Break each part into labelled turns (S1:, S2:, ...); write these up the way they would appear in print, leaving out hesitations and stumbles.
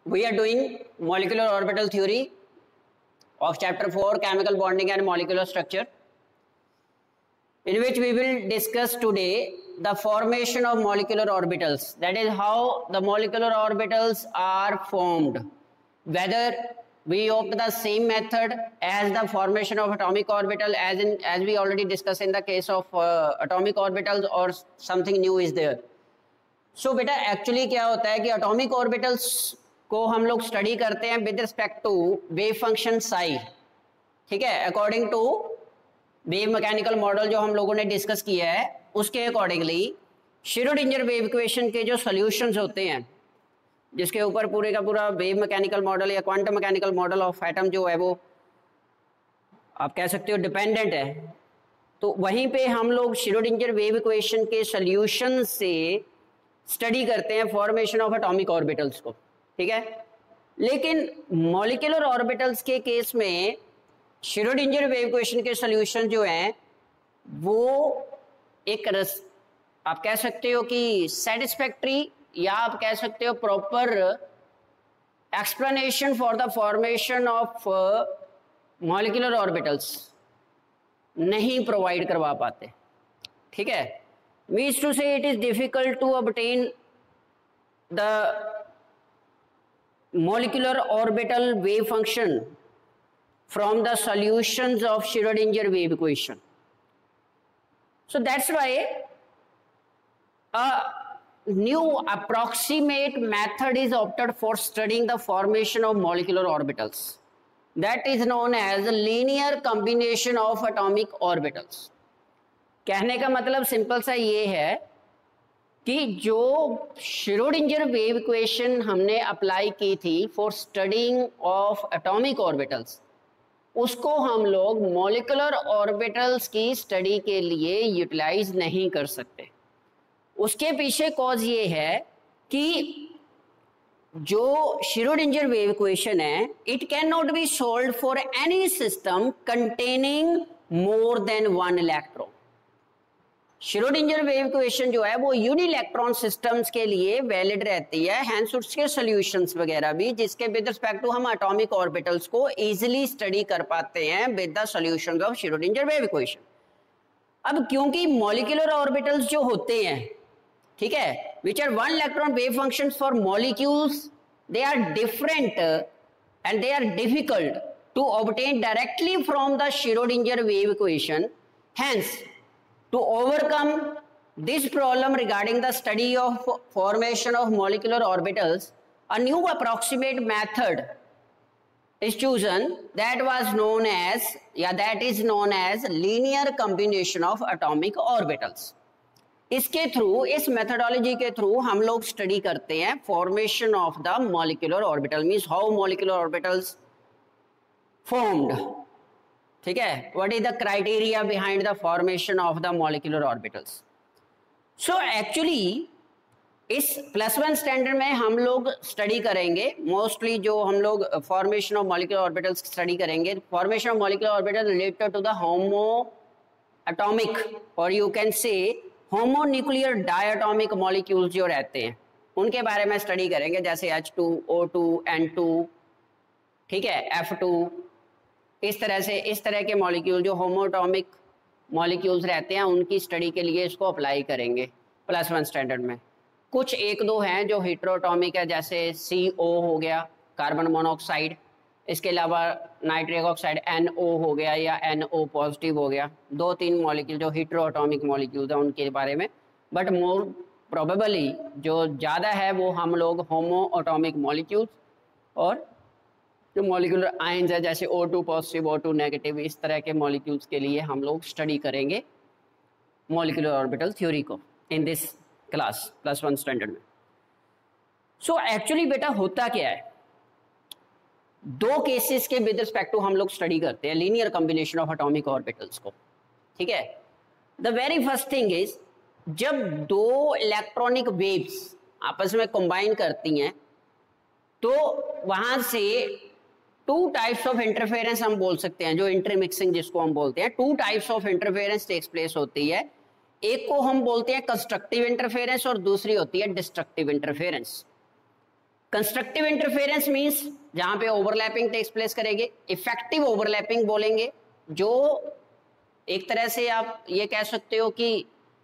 S1: We are doing molecular orbital theory of chapter 4 chemical bonding and molecular structure, in which we will discuss today the formation of molecular orbitals, that is how the molecular orbitals are formed, whether we opt the same method as the formation of atomic orbital as we already discussed in the case of atomic orbitals, or something new is there. So बेटा actually क्या होता है कि atomic orbitals को हम लोग study करते हैं with respect to wave function psi, ठीक है, according to wave mechanical model जो हम लोगों ने डिस्कस किया है उसके अकॉर्डिंगली श्रोडिंगर वेव इक्वेशन के जो सॉल्यूशंस होते हैं, जिसके ऊपर पूरे का पूरा वेव मैकेनिकल मॉडल या quantum mechanical model of atom जो है वो आप कह सकते हो डिपेंडेंट है, तो वहीं पे हम लोग श्रोडिंगर वेव इक्वेशन के सॉल्यूशन से स्टडी करते हैं फॉर्मेशन ऑफ एटॉमिक ऑर्बिटल्स को, ठीक है। लेकिन मॉलिक्यूलर ऑर्बिटल्स के केस में श्रोडिंगर वेव इक्वेशन के सॉल्यूशन जो हैं वो एक आप कह सकते हो कि सेटिस्फैक्टरी या आप कह सकते हो proper explanation for the formation of molecular orbitals नहीं प्रोवाइड करवा पाते, ठीक है। Means to say it is difficult to obtain the molecular orbital wave function from the solutions of Schrodinger wave equation. So that's why a new approximate method is opted for studying the formation of molecular orbitals. That is known as a linear combination of atomic orbitals. कहने का मतलब simple सा ये है कि जो Schrodinger wave equation हमने apply की थी for studying of atomic orbitals, उसको हम लोग मॉलिक्यूलर ऑर्बिटल्स की स्टडी के लिए यूटिलाइज नहीं कर सकते। उसके पीछे कॉज ये है कि जो श्रोडिंगर वेव इक्वेशन है it can not be solved for any system containing more than one electron. Schrodinger wave equation जो है वो यूनिइलेक्ट्रॉन सिस्टम्स के लिए वैलिड रहती है, हैंस उसके सॉल्यूशंस वगैरह भी जिसके विद रिस्पेक्ट टू हम एटॉमिक ऑर्बिटल्स को इजीली स्टडी कर पाते हैं with the solutions of Schrodinger wave equation. अब क्योंकि मॉलिक्यूलर ऑर्बिटल्स जो होते हैं, ठीक है, which are one electron wave functions for molecules, they are different and they are difficult to obtain directly from the Schrodinger wave equation. Hence to overcome this problem regarding the study of formation of molecular orbitals, a new approximate method is chosen that is known as linear combination of atomic orbitals. इसके through, इस methodology के through हम लोग study करते हैं formation of the molecular orbital, means how molecular orbitals formed, ठीक है, what is the criteria behind the formation of the molecular orbitals. So actually इस +1 स्टैंडर्ड में हम लोग स्टडी करेंगे मोस्टली जो हम लोग formation of molecular orbitals study करेंगे, formation of molecular orbital related to the homo atomic और you can say homo nuclear diatomic molecules जो रहते हैं उनके बारे में स्टडी करेंगे, जैसे H2, O2, N2, ठीक है, F2, इस तरह के मॉलिक्यूल जो होमोटॉमिक मॉलिक्यूल्स रहते हैं उनकी स्टडी के लिए इसको अप्लाई करेंगे +1 स्टैंडर्ड में। कुछ एक दो हैं जो हेटेरोटॉमिक है, जैसे CO हो गया कार्बन मोनोऑक्साइड, इसके अलावा नाइट्रिक ऑक्साइड NO हो गया या NO पॉजिटिव हो गया, 2-3 मॉलिक्यूल जो हेटेरोटॉमिक मॉलिक्यूल्स हैं उनके बारे में। बट मोर प्रोबेबली जो ज़्यादा है वो हम लोग होमो एटॉमिक मॉलिक्यूल्स और जो मॉलिक्यूलर आयंस है जैसे O2 पॉजिटिव, O2 नेगेटिव, इस तरह के मॉलिक्यूल्स के लिए हम लोग स्टडी करेंगे मॉलिक्यूलर ऑर्बिटल थ्योरी को इन दिस क्लास +1 स्टैंडर्ड में। सो एक्चुअली बेटा होता क्या है, दो केसेस के विद रिस्पेक्ट टू हम लोग स्टडी करते हैं linear combination of atomic orbitals को, ठीक है। The very first thing is जब दो इलेक्ट्रॉनिक वेव्स आपस में कंबाइन करती हैं तो वहां से 2 टाइप्स ऑफ इंटरफेरेंस हम बोल सकते हैं, जो इंटरमिक्सिंग जिसको हम बोलते हैं, 2 types of interference takes place होती है। एक को हम बोलते हैं कंस्ट्रक्टिव इंटरफेरेंस और दूसरी होती है destructive interference. Constructive interference means जहां पे ओवरलैपिंग टेक्स प्लेस करेंगे। इफेक्टिव ओवरलैपिंग बोलेंगे जो एक तरह से आप ये कह सकते हो कि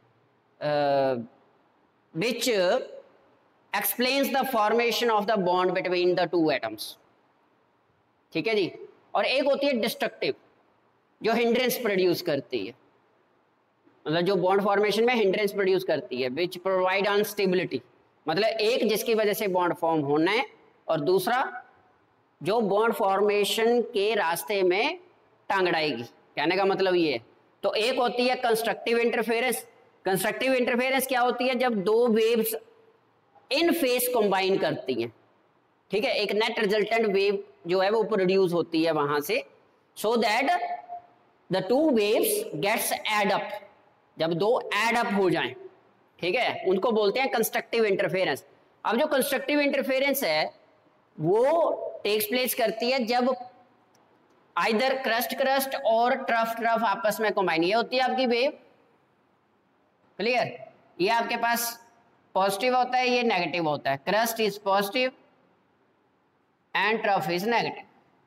S1: which explains the formation of the bond between the two atoms. ठीक है जी। और एक होती है डिस्ट्रक्टिव जो हिंड्रेंस प्रोड्यूस करती है, मतलब जो बॉन्ड फॉर्मेशन में हिंड्रेंस प्रोड्यूस करती है, विच प्रोवाइड अनस्टेबिलिटी। मतलब एक जिसकी वजह से बॉन्ड फॉर्म होना है और दूसरा जो बॉन्ड फॉर्मेशन के रास्ते में टांग अड़ाएगी। कहने का मतलब ये है। तो एक होती है कंस्ट्रक्टिव इंटरफेरेंस। कंस्ट्रक्टिव इंटरफेरेंस क्या होती है? जब दो वेव्स इन फेस कंबाइन करती हैं, ठीक है, एक नेट रिजल्टेंट वेव जो है वो प्रोड्यूस होती है वहां से, so that the two waves gets add up. जब दो एड अप हो जाएं, ठीक है, उनको बोलते हैं कंस्ट्रक्टिव इंटरफेरेंस। अब जो कंस्ट्रक्टिव इंटरफेरेंस है वो टेक्स प्लेस करती है जब आइदर क्रस्ट क्रस्ट और ट्रफ ट्रफ आपस में कंबाइन। ये होती है आपकी वेव। क्लियर? ये आपके पास पॉजिटिव होता है, ये नेगेटिव होता है। Crest is positive and trough is negative.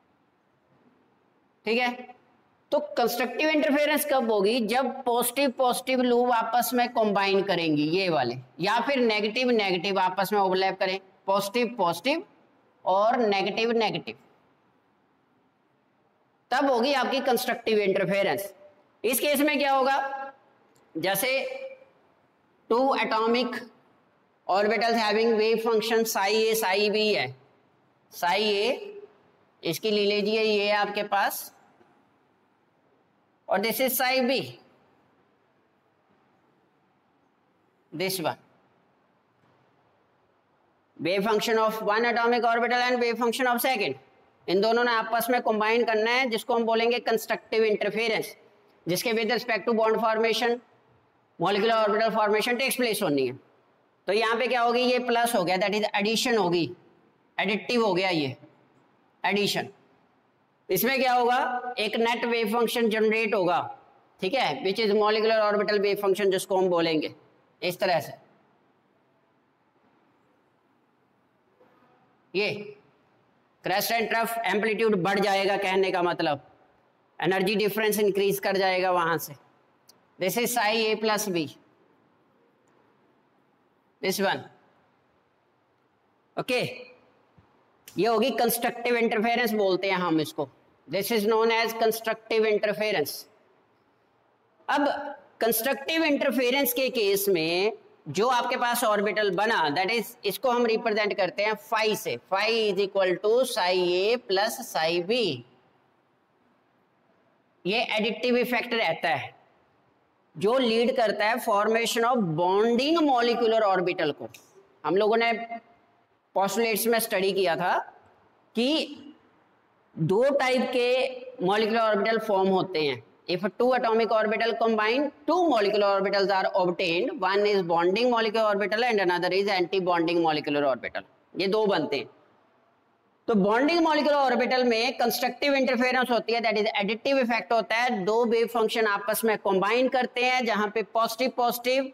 S1: ठीक है। तो कंस्ट्रक्टिव इंटरफेरेंस कब होगी? जब पॉजिटिव पॉजिटिव लूप आपस में कंबाइन करेंगी, ये वाले, या फिर नेगेटिव नेगेटिव आपस में ओवरलैप करें, पॉजिटिव पॉजिटिव और नेगेटिव नेगेटिव, तब होगी आपकी कंस्ट्रक्टिव इंटरफेरेंस। इस केस में क्या होगा? जैसे two atomic orbitals having wave function psi A psi B है। साई ए इसकी ले लीजिए, ये है आपके पास, और this is psi B, this one. Wave function of one atomic orbital and wave function of second, इन दोनों ने आपस में कंबाइन करना है, जिसको हम बोलेंगे कंस्ट्रक्टिव इंटरफेरेंस, जिसके with respect to bond formation molecular orbital formation takes place होनी है। तो यहाँ पे क्या होगी? ये प्लस हो गया, दैट इज एडिशन होगी, एडिटिव हो गया ये एडिशन। इसमें क्या होगा? एक नेट वेव फंक्शन जनरेट होगा, ठीक है, which is molecular orbital wave function, जिसको हम बोलेंगे इस तरह से। ये क्रेस्ट एंड ट्रफ एम्पलीट्यूड बढ़ जाएगा, कहने का मतलब एनर्जी डिफरेंस इंक्रीज कर जाएगा वहां से। This is psi A plus B, this one. Okay, ये होगी कंस्ट्रक्टिव इंटरफेरेंस बोलते हैं हम इसको। This is known as constructive interference. अब कंस्ट्रक्टिव इंटरफेरेंस के केस में जो आपके पास ऑर्बिटल बना, दैट इज, इसको हम रिप्रेजेंट करते हैं फाई से। Phi is equal to psi A plus psi B. ये एडिटिव इफेक्ट रहता है जो लीड करता है formation of bonding molecular orbital को। हम लोगों ने पोस्टुलेट्स में स्टडी किया था कि दो टाइप के मॉलिक्यूलर ऑर्बिटल फॉर्म होते हैं। If two atomic orbital combine, two molecular orbitals are obtained. One is bonding molecular orbital and another is anti-bonding molecular orbital. ये दो बनते हैं। तो बॉन्डिंग मॉलिक्यूलर ऑर्बिटल में कंस्ट्रक्टिव इंटरफेरेंस होती है, दैट इज एडिटिव इफेक्ट होता है। दो वेव फंक्शन आपस में कंबाइन करते हैं, जहां पे पॉजिटिव पॉजिटिव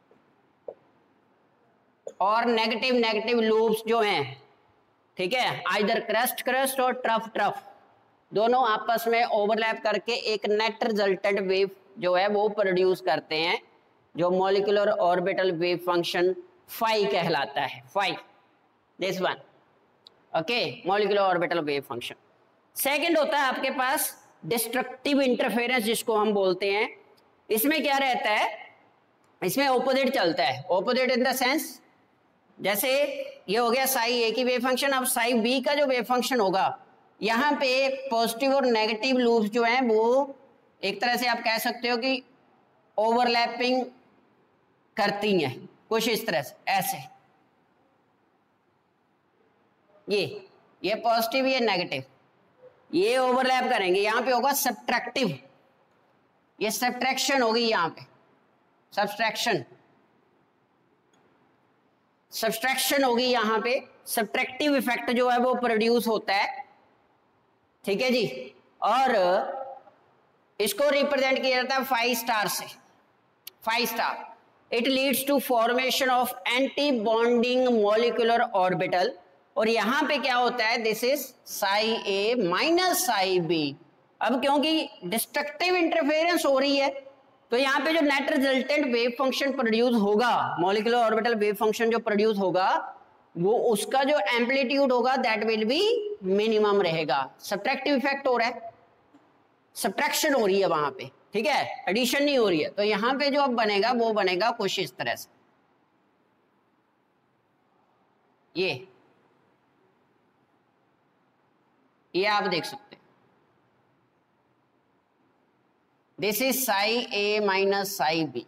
S1: और नेगेटिव नेगेटिव लूप्स जो हैं, ठीक है, आइदर क्रस्ट क्रस्ट और ट्रफ ट्रफ, दोनों आपस में ओवरलैप करके एक नेट रिजल्टेंट वेव जो है वो प्रोड्यूस करते हैं, जो molecular orbital wave function phi कहलाता है। Phi, this one. Okay, molecular orbital wave function. Second होता है आपके पास डिस्ट्रक्टिव इंटरफेरेंस, जिसको हम बोलते हैं। इसमें क्या रहता है? इसमें ऑपोजिट चलता है। ऑपोजिट इन द सेंस, जैसे ये हो गया साई ए की वेव फंक्शन, अब साई बी का जो वेव फंक्शन होगा, यहाँ पे पॉजिटिव और नेगेटिव लूप्स जो हैं वो एक तरह से आप कह सकते हो कि ओवरलैपिंग करती हैं, कुछ इस तरह से, ऐसे। ये पॉजिटिव, ये नेगेटिव, ये ओवरलैप करेंगे। यहाँ पे होगा सब्ट्रैक्टिव, ये सब्ट्रैक्शन होगी, यहाँ पे सब्ट्रैक्शन, सब्ट्रैक्शन होगी यहाँ पे। सब्ट्रैक्टिव इफेक्ट जो है वो प्रोड्यूस होता है, ठीक है जी। और इसको रिप्रेजेंट किया जाता है 5 स्टार से। 5 star, it leads to formation of anti bonding molecular orbital और यहां पे क्या होता है, this is psi A minus psi B. अब क्योंकि डिस्ट्रक्टिव इंटरफेरेंस हो रही है तो यहाँ पे जो net resultant wave function produce होगा, मॉलिक्यूलर ऑर्बिटल वेव फंक्शन जो प्रोड्यूस होगा, वो उसका जो एम्पलीट्यूड होगा दैट विल बी मिनिमम रहेगा। सब्ट्रैक्टिव इफेक्ट हो रहा है, सब्ट्रैक्शन हो रही है वहां पे, ठीक है, एडिशन नहीं हो रही है। तो यहाँ पे जो अब बनेगा वो बनेगा कुछ इस तरह से, ये आप देख सकते हैं, this is psi A minus psi B.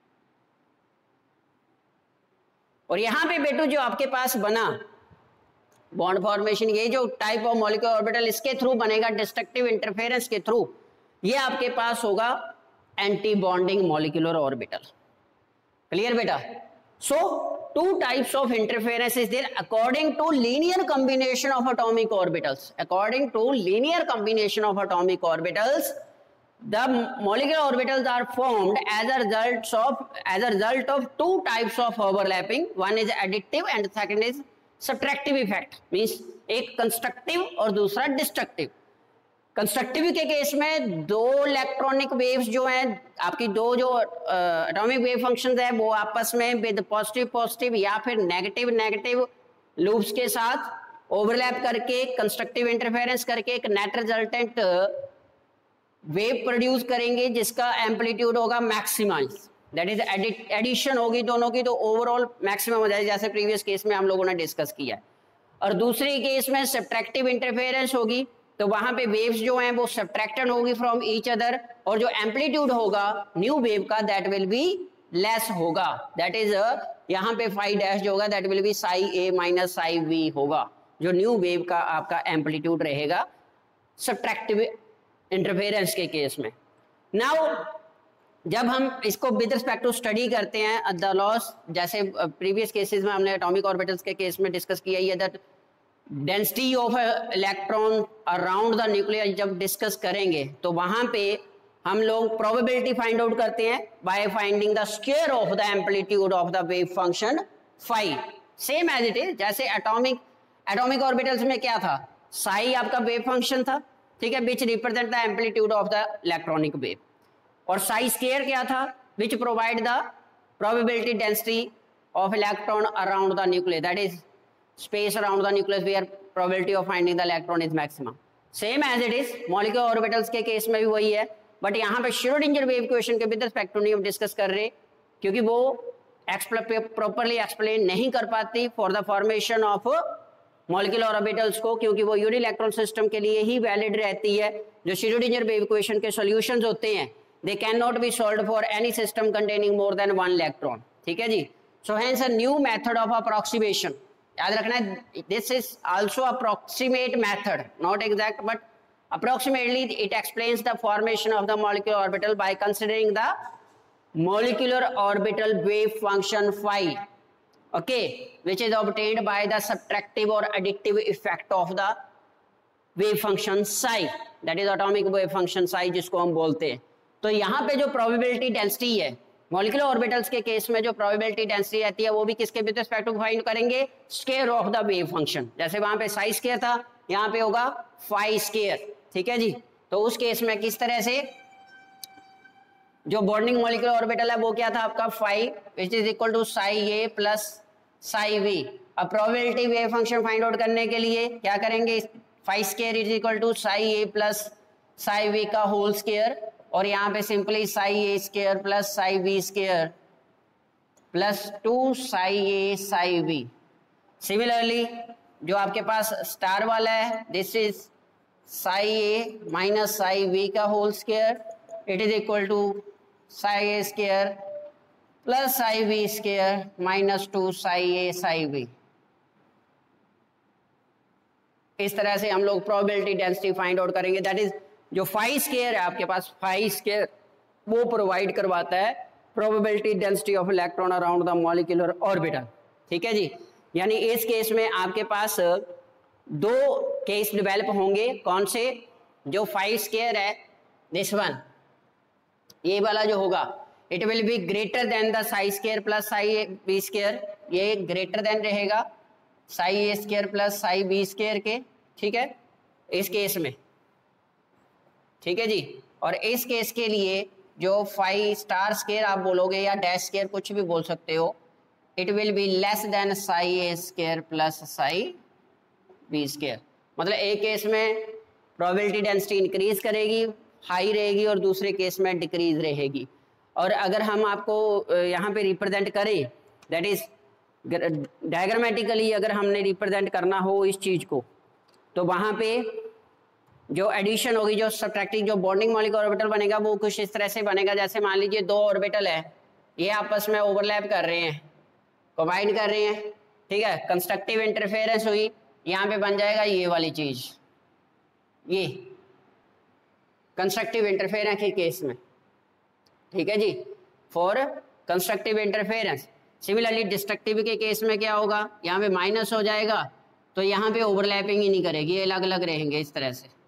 S1: और यहां पे बेटू जो आपके पास बना बॉन्ड फॉर्मेशन, ये जो टाइप ऑफ मॉलिक्यूलर ऑर्बिटल इसके थ्रू बनेगा, डिस्ट्रक्टिव इंटरफेरेंस के थ्रू, ये आपके पास होगा anti bonding molecular orbital. Clear बेटा? So two types of interference is there according to linear combination of atomic orbitals. According to linear combination of atomic orbitals, the molecular orbitals are formed as a result of two types of overlapping. One is additive and second is subtractive effect. Means एक constructive और दूसरा destructive. Constructive के case में दो electronic waves जो हैं आपकी, दो जो एटॉमिक वेव फंक्शंस है वो आपस में विद पॉजिटिव पॉजिटिव या फिर नेगेटिव नेगेटिव लूप्स के साथ ओवरलैप करके कंस्ट्रक्टिव इंटरफेरेंस करके एक नेट रिजल्टेंट वेव प्रोड्यूस करेंगे जिसका एम्पलीट्यूड होगा मैक्सिमाइज, दैट इज एडिशन होगी दोनों की तो ओवरऑल मैक्सिमम हो जाएगी, जैसे प्रीवियस केस में हम लोगों ने डिस्कस किया है। और दूसरी केस में सब्ट्रैक्टिव इंटरफेरेंस होगी तो वहां पे वेव्स जो हैं वो सब्ट्रैक्टेड होगी फ्रॉम ईच अदर, और जो एम्पलीट्यूड होगा न्यू वेव का दैट विल बी लेस होगा, दैट इज यहाँ पे फाई डैश जो होगा that will be psi A minus psi B होगा, जो न्यू वेव का आपका एम्पलीट्यूड रहेगा सब्ट्रैक्टिव इंटरफेरेंस के केस में। नाउ जब हम इसको विद रिस्पेक्ट टू स्टडी करते हैं द लॉस, जैसे प्रीवियस केसेस में हमने एटॉमिक ऑर्बिटल्स के केस में डिस्कस किया है, that density of electron around the nucleus जब डिस्कस करेंगे तो वहां पे हम लोग प्रोबेबिलिटी फाइंड आउट करते हैं by finding the square of the amplitude of the wave function phi, same as it is जैसे एटॉमिक ऑर्बिटल्स में क्या था, साई आपका वेव फंक्शन था, ठीक है, which represent the amplitude of the electronic wave, और साई स्क्वायर क्या था, which provide the probability density of electron around the nucleus, that is space around the nucleus where probability of finding the electron is maximum. Same as it is molecular orbitals के case में भी वही है, but यहाँ पे Schrodinger wave equation के with respect to नहीं हम डिस्कस कर रहे क्योंकि वो प्रॉपरली एक्सप्लेन नहीं कर पाती for the formation of molecular orbitals को, क्योंकि वो यूनि इलेक्ट्रॉन सिस्टम के लिए ही वैलिड रहती है। जो श्रोडिंगर वेव इक्वेशन के सॉल्यूशंस होते हैं they can not be solved for any system containing more than one electron, ठीक है जी। So hence a new method of approximation, याद रखना है this is also approximate method, not exact but approximately it explains the formation of the molecular orbital by considering the molecular orbital wave function phi, okay, which is obtained by the subtractive or additive effect of the wave function psi, that is atomic wave function psi जिसको हम बोलते हैं। तो यहाँ पे जो probability density है molecular orbitals के केस में, जो प्रोबेबिलिटी डेंसिटी रहती है वो भी किसके विद रिस्पेक्ट टू फाइंड करेंगे, square of the wave function, जैसे वहां पे साई स्क्वायर था यहाँ पे होगा फाई स्क्वायर, ठीक है जी। तो उस केस में किस तरह से जो बॉन्डिंग मॉलिक्यूलर ऑर्बिटल है वो क्या था आपका phi, which is equal to psi A plus psi B. अब probability wave function find out करने के लिए क्या करेंगे, phi square is equal to psi A plus psi B का होल स्क्वायर, और यहाँ पे simply psi A square plus psi B square plus 2 psi A psi B. Similarly जो आपके पास स्टार वाला है this is psi A minus psi B का whole square, it is equal to psi A square plus psi B square minus 2 psi A psi B. इस तरह से हम लोग प्रोबेबिलिटी डेंसिटी फाइंड आउट करेंगे, दैट इज जो phi square है आपके पास, फाई स्क्वायर वो प्रोवाइड करवाता है probability density of electron around the molecular orbital, ठीक है जी। यानी इस केस में आपके पास दो केस डेवलप होंगे, कौन से, जो फाई स्क्वायर है दिस वन, ये वाला जो होगा it will be greater than the psi square plus psi B square, ये ग्रेटर देन रहेगा psi A square plus psi B square के, ठीक है, इस केस में, ठीक है जी। और इस केस के लिए जो फाई स्टार स्क्वायर आप बोलोगे या डैश स्क्वायर कुछ भी बोल सकते हो, it will be less than psi A square plus psi B square. मतलब एक केस में प्रोबेबिलिटी डेंसिटी इंक्रीज करेगी, हाई रहेगी, और दूसरे केस में डिक्रीज रहेगी। और अगर हम आपको यहाँ पे रिप्रेजेंट करें, दैट इज डायग्रामेटिकली अगर हमने रिप्रेजेंट करना हो इस चीज को, तो वहां पे जो एडिशन होगी, जो सब्ट्रैक्टिंग, जो बॉन्डिंग मॉलिक्यूलर ऑर्बिटल बनेगा वो कुछ इस तरह से बनेगा। जैसे मान लीजिए दो ऑर्बिटल है, ये आपस में ओवरलैप कर रहे हैं, कंबाइन कर रहे हैं, ठीक है, कंस्ट्रक्टिव इंटरफेरेंस हुई, यहाँ पे बन जाएगा ये वाली चीज, ये कंस्ट्रक्टिव इंटरफेरेंस के केस में, ठीक है जी, for constructive interference. Similarly destructive के केस में क्या होगा, यहाँ पे माइनस हो जाएगा, तो यहाँ पे ओवरलैपिंग ही नहीं करेगी, ये अलग अलग रहेंगे इस तरह से।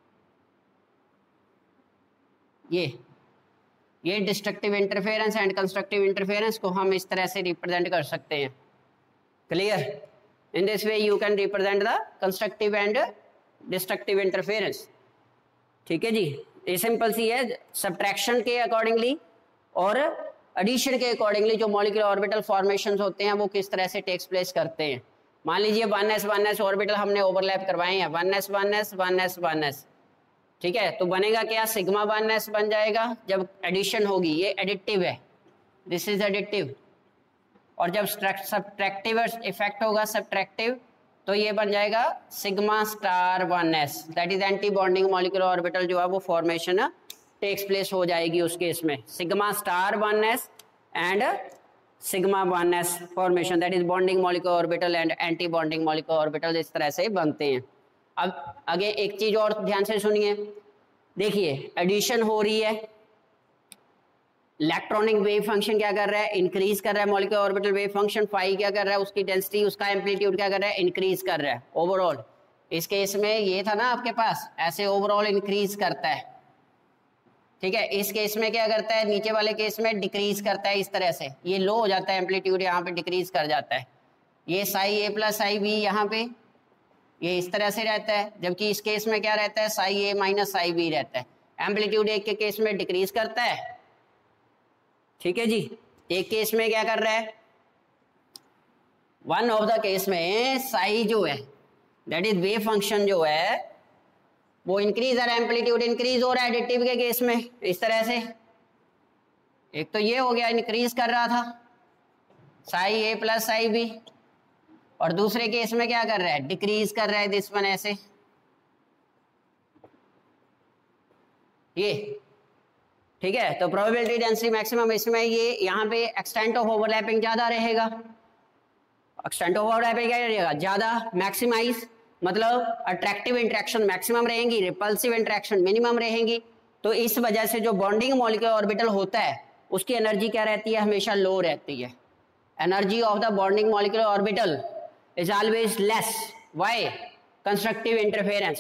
S1: ये destructive interference and constructive interference को हम इस तरह से रिप्रेजेंट कर सकते हैं। Clear? In this way you can represent the constructive and destructive interference, ठीक है जी। ये सिंपल सी है, सब्ट्रैक्शन के अकॉर्डिंगली और एडिशन के अकॉर्डिंगली जो मॉलिक्यूलर ऑर्बिटल फॉर्मेशंस होते हैं वो किस तरह से टेक्स प्लेस करते हैं। मान लीजिए 1s ऑर्बिटल हमने ओवरलैप करवाए हैं, 1s, ठीक है, तो बनेगा क्या, सिग्मा 1s बन जाएगा जब एडिशन होगी, ये एडिटिव है, दिस इज एडिटिव। और जब सब्ट्रैक्टिव इफेक्ट होगा, सब्ट्रैक्टिव, तो ये बन जाएगा sigma star 1s, that is anti bonding molecular orbital जो है वो फॉर्मेशन टेक्स प्लेस हो जाएगी उस केस में, sigma star 1s and sigma 1s formation, that is bonding molecular orbital and anti bonding molecular orbital, इस तरह से बनते हैं। अब आगे एक चीज और ध्यान से सुनिए, देखिए एडिशन हो रही है, इलेक्ट्रॉनिक वेव फंक्शन क्या कर रहा है, इंक्रीज कर रहा है, molecular orbital wave function phi क्या कर रहा है, उसकी डेंसिटी, उसका एम्पलीट्यूड क्या कर रहा है, इंक्रीज कर रहा है ओवरऑल। इस केस में ये था ना आपके पास, ऐसे ओवरऑल इंक्रीज करता है, ठीक है। इस केस में क्या करता है, नीचे वाले केस में डिक्रीज करता है, इस तरह से ये लो हो जाता है, एम्पलीट्यूड यहाँ पे डिक्रीज कर जाता है। ये psi A plus psi B यहाँ पे ये इस तरह से रहता है, जबकि इस केस में क्या रहता है, psi A minus psi B रहता है। एम्पलीट्यूड एक के केस में डिक्रीज करता है, ठीक है जी, एक केस में क्या कर रहा है, वन ऑफ द केस में साई जो है, दैट इज वेव फंक्शन जो है वो इंक्रीज और एम्पलीट्यूड इंक्रीज हो रहा है एडिटिव के केस में, इस तरह से। एक तो ये हो गया, इंक्रीज कर रहा था psi A plus psi B, और दूसरे केस में क्या कर रहा है, डिक्रीज कर रहा है, दिस वन ऐसे, ये, ठीक है। तो प्रोबेबिलिटी डेंसिटी मैक्सिमम इसमें ये यहाँ पे एक्सटेंट ऑफ ओवरलैपिंग ज्यादा रहेगा, एक्सटेंट ऑफ ओवरलैपिंग क्या रहेगा, ज्यादा, मैक्सिमाइज मतलब अट्रैक्टिव इंटरेक्शन मैक्सिमम रहेंगी, रिपल्सिव इंटरेक्शन मिनिमम रहेंगी। तो इस वजह से जो बॉन्डिंग मॉलिक्यूलर ऑर्बिटल होता है उसकी एनर्जी क्या रहती है, हमेशा लो रहती है। Energy of the bonding molecular orbital is always less. Why? Constructive interference,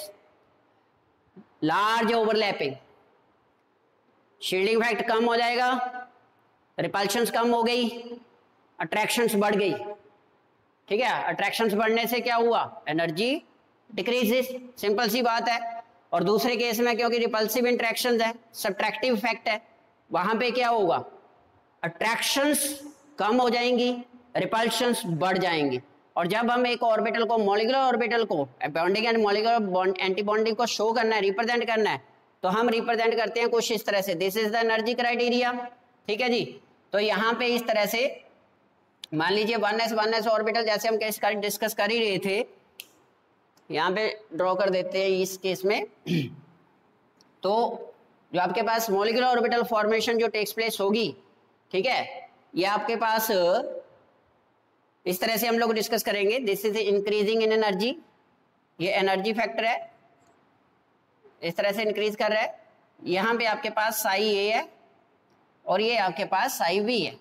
S1: large overlapping, shielding effect कम हो जाएगा, repulsions कम हो गई, attractions बढ़ गई, ठीक है। attractions बढ़ने से क्या हुआ, एनर्जी डिक्रीजेस, सिंपल सी बात है। और दूसरे केस में क्योंकि रिपल्सिव इंटरेक्शंस है, सब्ट्रैक्टिव इफेक्ट है, वहां पे क्या होगा, अट्रैक्शंस कम हो जाएंगी, रिपल्शंस बढ़ जाएंगी। और जब हम एक ऑर्बिटल को, मॉलिक्यूलर ऑर्बिटल को bonding and molecular anti bonding को शो करना है, रिप्रेजेंट करना है, तो हम रिप्रेजेंट करते हैं कुछ इस तरह से, this is the energy criteria, ठीक है जी। तो यहाँ पे इस तरह से मान लीजिए 1s ऑर्बिटल जैसे हम केस डिस्कस कर ही रहे थे, यहाँ पे ड्रॉ कर देते हैं इस केस में। तो जो आपके पास मॉलिक्यूलर ऑर्बिटल फॉर्मेशन जो टेक्स प्लेस होगी, ठीक है, ये आपके पास इस तरह से हम लोग डिस्कस करेंगे, this is increasing in energy, ये एनर्जी फैक्टर है, इस तरह से इंक्रीज कर रहा है। यहाँ पे आपके पास साई ए है और ये आपके पास साई बी है,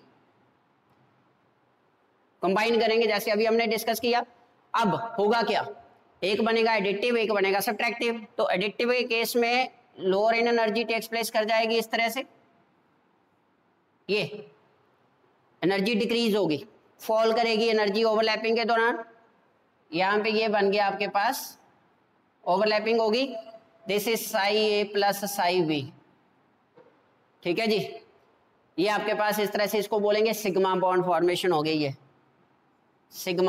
S1: कंबाइन करेंगे जैसे अभी हमने डिस्कस किया। अब होगा क्या, एक बनेगा एडिटिव, एक बनेगा सब्ट्रैक्टिव। तो एडिटिव के केस में lower in energy takes place कर जाएगी इस तरह से, ये एनर्जी डिक्रीज होगी, फॉल करेगी एनर्जी ओवरलैपिंग के दौरान, यहाँ पे ये बन गया आपके पास, ओवरलैपिंग होगी, this is psi A plus psi B, ठीक है जी। ये आपके पास इस तरह से इसको बोलेंगे सिग्मा बॉन्ड फॉर्मेशन हो गई है, सिग्मा।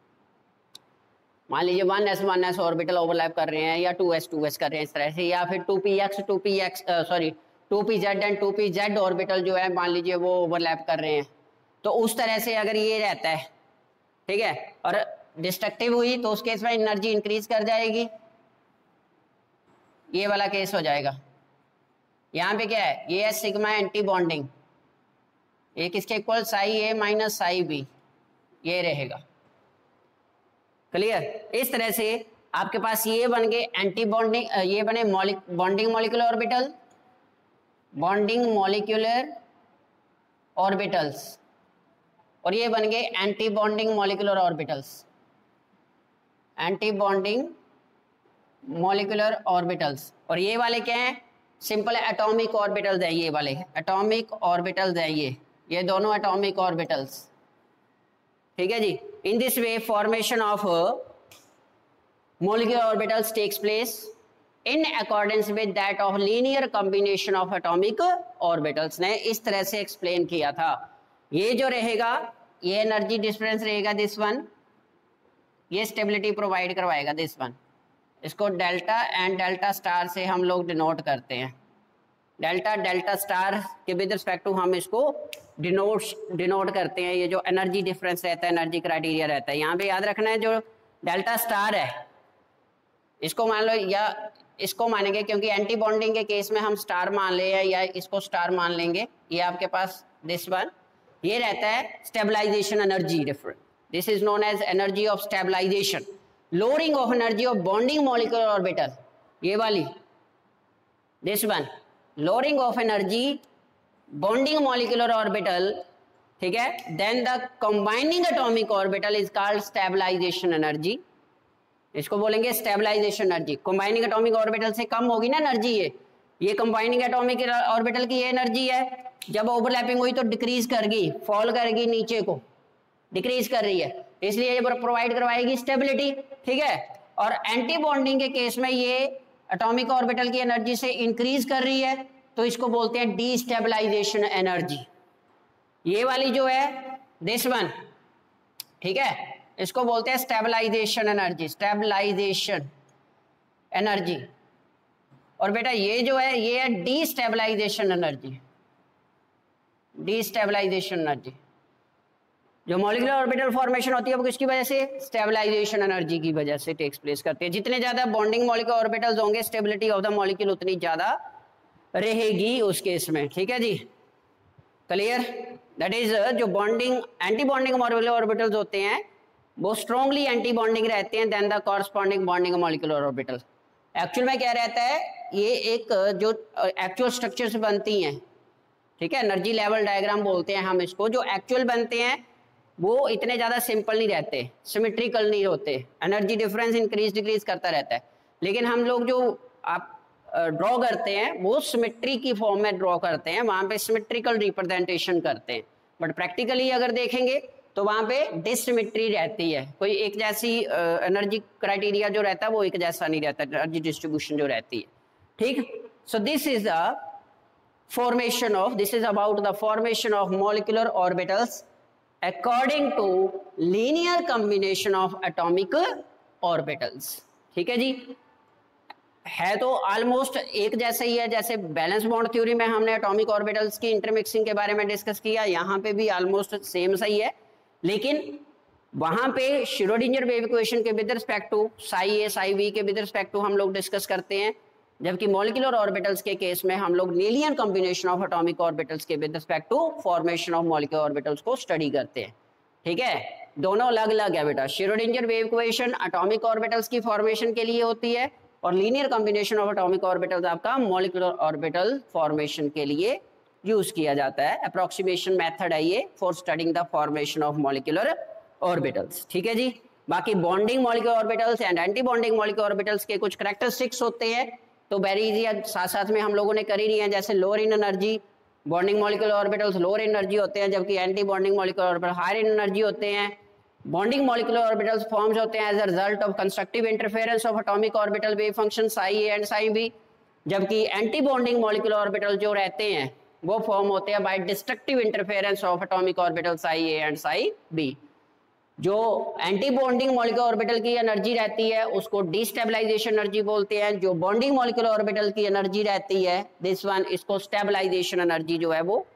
S1: मान लीजिए 1s ऑर्बिटल ओवरलैप कर रहे हैं या 2s कर रहे हैं इस तरह से, या फिर 2pz एंड 2pz ऑर्बिटल जो है मान लीजिए वो ओवरलैप कर रहे हैं, तो उस तरह से अगर ये रहता है, ठीक है, और डिस्ट्रक्टिव हुई तो उस केस में एनर्जी इंक्रीज कर जाएगी, ये वाला केस हो जाएगा। यहाँ पे क्या है, ये है सिग्मा एंटी बॉन्डिंग, ये किसके इक्वल, psi A minus psi B, ये रहेगा। क्लियर? इस तरह से आपके पास ये बन गए एंटी बॉन्डिंग, ये बने bonding molecular orbital, bonding molecular orbitals, और ये बन गए anti bonding molecular orbitals, anti bonding molecular orbitals. और ये वाले क्या हैं, सिंपल एटॉमिक ऑर्बिटल्स है, ये वाले एटॉमिक ऑर्बिटल्स है, ये दोनों एटॉमिक ऑर्बिटल्स, ठीक है जी। In this way formation of molecular orbitals takes place in accordance with that of linear combination of atomic orbitals। ने इस तरह से एक्सप्लेन किया था। ये जो रहेगा ये एनर्जी डिफरेंस रहेगा, दिस वन, ये स्टेबिलिटी प्रोवाइड करवाएगा दिस वन, इसको डेल्टा एंड डेल्टा स्टार से हम लोग डिनोट करते हैं। डेल्टा स्टार के विद रिस्पेक्ट टू हम इसको डिनोट करते हैं। ये जो एनर्जी डिफरेंस रहता है, एनर्जी क्राइटेरिया रहता है, यहाँ पे याद रखना है जो डेल्टा स्टार है इसको मान लो, या इसको मानेंगे क्योंकि एंटी बॉन्डिंग के केस में हम स्टार मान ले या इसको स्टार मान लेंगे। ये आपके पास दिस वन, ये रहता है stabilization energy difference, this is known as energy of stabilization, lowering of energy of bonding molecular orbital, ये वाली this one, lowering of energy bonding molecular orbital, ठीक है। Then the combining atomic orbital is called stabilization energy, इसको बोलेंगे stabilization energy. Combining atomic orbital से कम होगी ना एनर्जी, ये कंबाइनिंग एटॉमिक ऑर्बिटल की ये एनर्जी है, जब ओवरलैपिंग हुई तो डिक्रीज कर गई, फॉल करेगी, नीचे को डिक्रीज कर रही है, इसलिए ये प्रोवाइड करवाएगी स्टेबिलिटी, ठीक है। और एंटी बॉन्डिंग के केस में ये एटॉमिक ऑर्बिटल की एनर्जी से इंक्रीज कर रही है, तो इसको बोलते हैं डीस्टेबलाइजेशन एनर्जी। ये वाली जो है दिस वन, ठीक है, इसको बोलते हैं स्टेबलाइजेशन एनर्जी, स्टेबलाइजेशन एनर्जी। और बेटा ये जो है ये है डीस्टेबलाइजेशन एनर्जी, डीस्टेबलाइजेशन एनर्जी। जो मॉलिक्यूलर ऑर्बिटल फॉर्मेशन होती है वो किसकी वजह से, स्टेबलाइजेशन एनर्जी की वजह से टेक्स प्लेस करती है। जितने ज्यादा बॉन्डिंग मॉलिक्यूलर ऑर्बिटल्स होंगे स्टेबिलिटी ऑफ द मॉलिक्यूल उतनी ज्यादा रहेगी उस केस में, ठीक है जी। क्लियर? दैट इज जो bonding anti bonding molecular orbitals होते हैं वो स्ट्रॉन्गली एंटी बॉन्डिंग रहते हैं then the corresponding bonding molecular orbital. Actual में क्या रहता है, ये एक जो एक्चुअल स्ट्रक्चर से बनती हैं, ठीक है, एनर्जी लेवल डायग्राम बोलते हैं हम इसको, जो एक्चुअल बनते हैं वो इतने ज़्यादा सिंपल नहीं रहते, सिमेट्रिकल नहीं होते, एनर्जी डिफरेंस इंक्रीज डिक्रीज करता रहता है। लेकिन हम लोग जो आप ड्रॉ करते हैं वो सिमेट्री की फॉर्म में ड्रॉ करते हैं, वहाँ पे सिमेट्रिकल रिप्रेजेंटेशन करते हैं। बट प्रैक्टिकली अगर देखेंगे तो वहाँ पे डिसिमेट्री रहती है, कोई एक जैसी एनर्जी क्राइटेरिया जो रहता है वो एक जैसा नहीं रहता, एनर्जी डिस्ट्रीब्यूशन जो रहती है, ठीक। So this is the formation of, this is about the formation of molecular orbitals according to linear combination of atomic orbitals, ठीक है जी। है तो ऑलमोस्ट एक जैसा ही है, जैसे बैलेंस बॉन्ड थ्योरी में हमने एटॉमिक ऑर्बिटल्स की इंटरमिक्सिंग के बारे में डिस्कस किया, यहाँ पे भी ऑलमोस्ट सेम सही है। लेकिन वहां पे श्रोडिंगर वेव इक्वेशन के with respect to psi A psi B के विद रिस्पेक्ट टू हम लोग डिस्कस करते हैं, जबकि मॉलिक्यूलर ऑर्बिटल्स के केस में हम लोग linear combination of atomic orbitals के with respect to formation of molecular orbitals को स्टडी करते हैं, ठीक है। दोनों अलग अलग है बेटा, Schrodinger wave equation atomic orbitals की फॉर्मेशन के लिए होती है और linear combination of atomic orbitals आपका मॉलिक्यूलर ऑर्बिटल फॉर्मेशन के लिए यूज किया जाता है। अप्रोक्सीमेशन मेथड है ये for studying the formation of molecular orbitals, ठीक है जी। बाकी bonding molecular orbitals and anti bonding molecular orbitals के कुछ कैरेक्टरिस्टिक्स होते हैं, तो वेरी इजी, साथ साथ में हम लोगों ने कर ही रही है। जैसे lower in energy bonding molecular orbitals lower energy होते हैं, जबकि anti bonding molecular orbital higher in energy होते हैं। बॉन्डिंग मॉलिक्यूलर ऑर्बिटल्स फॉर्म्स होते हैं as a result of constructive interference of atomic orbital wave function psi A and psi B, जबकि anti bonding molecular orbital जो रहते हैं वो form होते हैं by destructive interference of atomic orbital psi A and psi B. जो anti bonding molecular orbital की energy रहती है उसको डिस्टेबलाइजेशन एनर्जी बोलते हैं, जो बॉन्डिंग मॉलिक्यूलर ऑर्बिटल की एनर्जी रहती है दिस वन, इसको स्टेबलाइजेशन एनर्जी जो है वो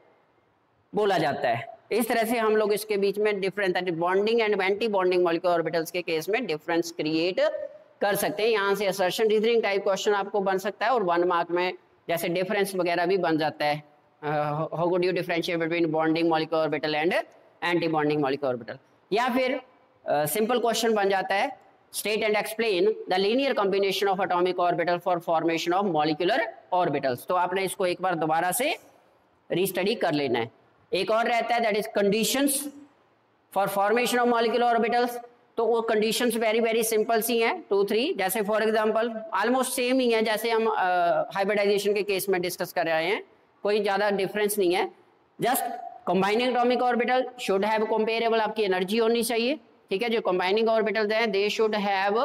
S1: बोला जाता है। इस तरह से हम लोग इसके बीच में difference bonding and anti bonding molecular orbitals के केस में डिफरेंस क्रिएट कर सकते हैं। यहाँ से असर्शन रीजनिंग टाइप क्वेश्चन आपको बन सकता है और 1 मार्क में जैसे डिफरेंस वगैरह भी बन जाता है, how would you differentiate between bonding molecular orbital and anti bonding molecular orbital. या फिर सिंपल क्वेश्चन बन जाता है state and explain the linear combination of atomic orbital for formation of molecular orbitals. तो आपने इसको एक बार दोबारा से रीस्टडी कर लेना है। एक और रहता है that is conditions for formation of molecular orbitals. तो वो कंडीशंस वेरी वेरी सिंपल सी हैं 2-3, जैसे फॉर एग्जांपल ऑलमोस्ट सेम ही है जैसे हम हाइब्रिडाइजेशन के केस में डिस्कस कर रहे हैं, कोई ज़्यादा डिफरेंस नहीं है। Just combining atomic orbital should have comparable आपकी एनर्जी होनी चाहिए, ठीक है। जो कंबाइनिंग ऑर्बिटल्स हैं they should have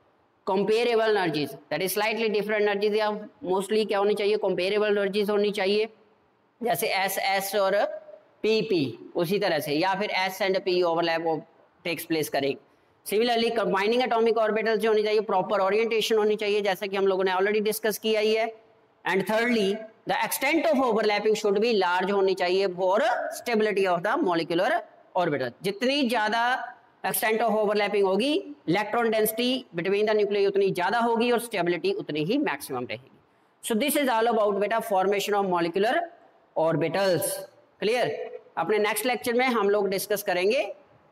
S1: comparable energies, that is slightly different energies, या मोस्टली क्या होनी चाहिए कंपेरेबल एनर्जीज होनी चाहिए, जैसे एस एस और पी पी उसी तरह से, या फिर S and P overlap takes place करेगी। सिमिलरली कंबाइनिंग एटॉमिक ऑर्बिटल्स जो होनी चाहिए प्रॉपर ओरिएंटेशन होनी चाहिए, जैसा कि हम लोगों ने ऑलरेडी डिस्कस किया ही है। And thirdly the extent of overlapping should be large होनी चाहिए for stability of the molecular orbital. जितनी ज्यादा एक्सटेंट ऑफ ओवरलैपिंग होगी electron density between the nucleus उतनी ज्यादा होगी और स्टेबिलिटी उतनी ही मैक्सिमम रहेगी। So this is all about बेटा formation of molecular orbitals. Clear. अपने नेक्स्ट लेक्चर में हम लोग डिस्कस करेंगे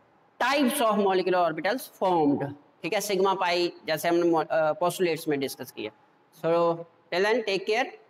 S1: types of molecular orbitals formed, ठीक है, सिग्मा पाई जैसे हमने पोस्टुलेट्स में डिस्कस किया। So till then take care.